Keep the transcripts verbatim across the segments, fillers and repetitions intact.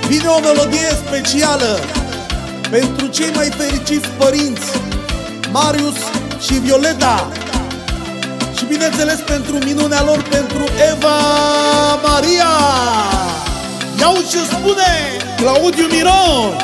Vine o melodie specială pentru cei mai fericiți părinți, Marius și Violeta. Și bineînțeles pentru minunea lor, pentru Eva Maria. Iau ce spune Claudiu Miron.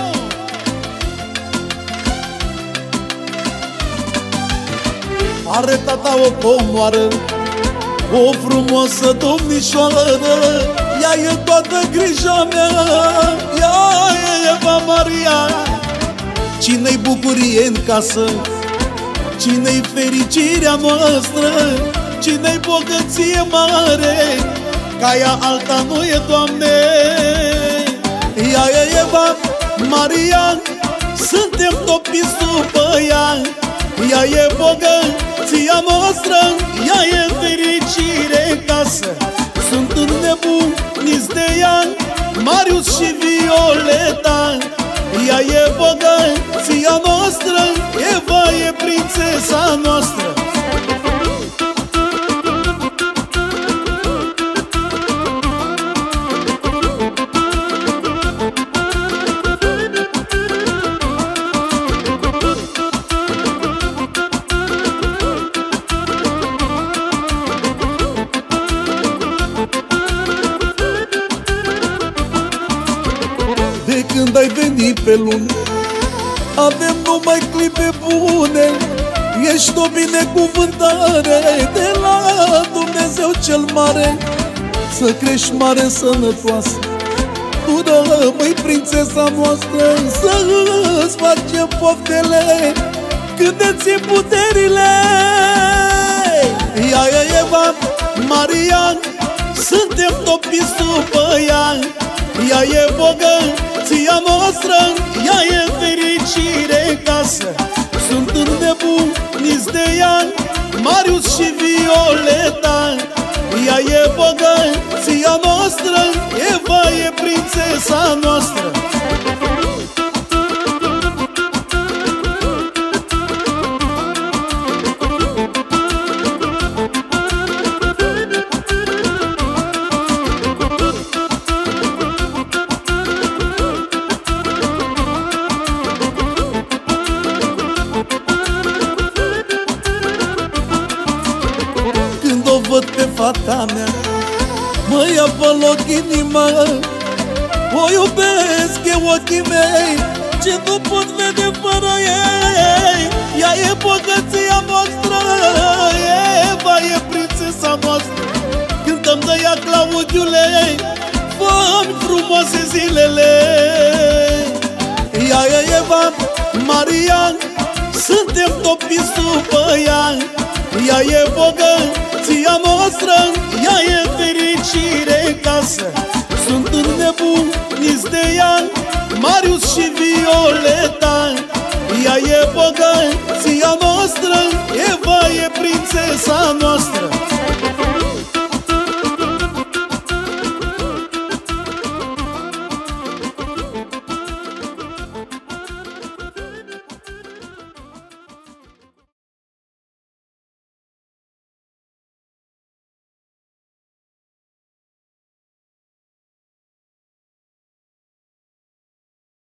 Are tata o comoară, o frumoasă domnișoară, ea e toată grija mea, ea e Eva Maria. Cine-i bucurie în casă, cine-i fericirea noastră, cine-i bogăție mare, ca ea alta nu e, Doamne. Ea e Eva Maria, suntem topiți după ea. Ea e bogăția noastră, ea e fericire în casă. Sunt înnebuniți de ea, Marius și Violeta. Ea e bogăția noastră, Eva e prințesa noastră. De când ai venit pe lume, avem numai clipe bune. Ești o binecuvântare de la Dumnezeu cel mare. Să crești mare, sănătoasă, tu rămâi prințesa noastră. Să îți facem poftele când te ții puterile. Ea e Eva Maria, suntem topiți după ea. Ea e bogăția noastră, ea e fericire în casă. Sunt înnebuniți de ea, Marius și Violeta. Ea e bogăția noastră, Eva e prințesa noastră. Văd pe fata mea, mă ia pe loc inima. O iubesc, e ochii mei, ce nu pot vede fără ei. Ea e bogăția noastră, Eva e prințesa noastră. Cântăm de ea, Claudiule, fă-mi frumoase zilele. Ea e Eva Maria, suntem topiți după ea. Ea e bogăția noastră, ea e fericire în casă. Sunt înnebuniți de ea, Marius și Violeta. Ea e bogăția noastră, Eva e prințesa noastră.